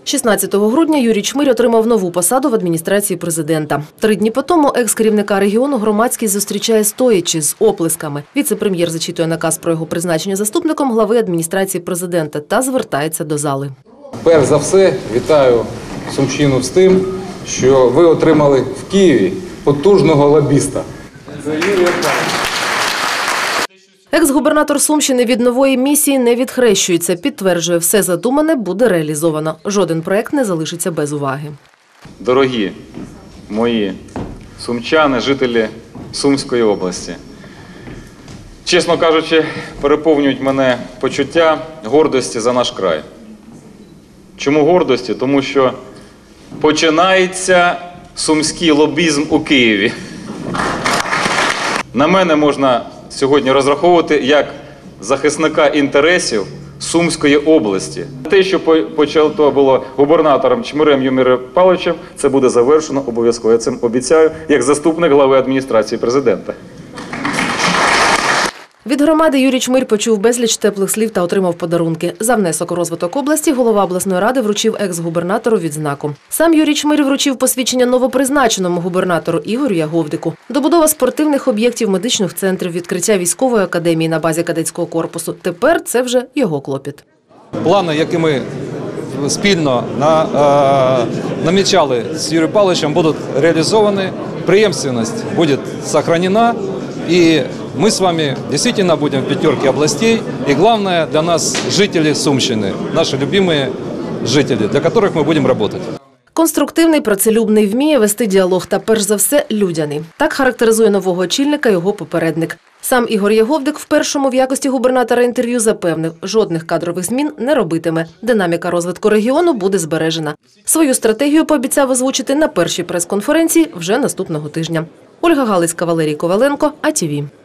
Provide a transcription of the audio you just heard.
16 грудня Юрій Чмирь отримав нову посаду в адміністрації президента. 3 дні по тому екс-керівника регіону громадськість зустрічає стоячи з оплесками. Віце-прем'єр зачитує наказ про його призначення заступником глави адміністрації президента та звертається до зали. Перш за все, вітаю Сумщину з тим, що ви отримали в Києві потужного лобіста. Екс-губернатор Сумщини від нової місії не відхрещується. Підтверджує, все задумане буде реалізовано. Жоден проект не залишиться без уваги. Дорогі мої сумчани, жителі Сумської області, чесно кажучи, переповнюють мене почуття гордості за наш край. Чому гордості? Тому що починається сумський лобізм у Києві. На мене можна сьогодні розраховувати як захисника інтересів Сумської області. Те, що почато було губернатором Чмирем Юміром Павловичем, це буде завершено обов'язково. Я цим обіцяю, як заступник глави адміністрації президента. Від громади Юрій Чмирь почув безліч теплих слів та отримав подарунки. За внесок у розвиток області голова обласної ради вручив екс-губернатору відзнаку. Сам Юрій Чмирь вручив посвідчення новопризначеному губернатору Ігорю Яговдику. Добудова спортивних об'єктів, медичних центрів, відкриття військової академії на базі кадетського корпусу. Тепер це вже його клопіт. Плани, які ми спільно намічали з Юрієм Павловичем, будуть реалізовані, преемственность буде збережена. И мы с вами действительно будем в пятерке областей. И главное для нас жители Сумщины, наши любимые жители, для которых мы будем работать. Конструктивний, працелюбний, вміє вести діалог та, перш за все, людяний. Так характеризує нового очільника його попередник. Сам Ігор Яговдик в першому в якості губернатора інтерв'ю запевнив, жодних кадрових змін не робитиме. Динаміка розвитку регіону буде збережена. Свою стратегію пообіцяв озвучити на першій прес-конференції вже наступного тижня. Ольга Галицька, Валерій Коваленко, АТВ.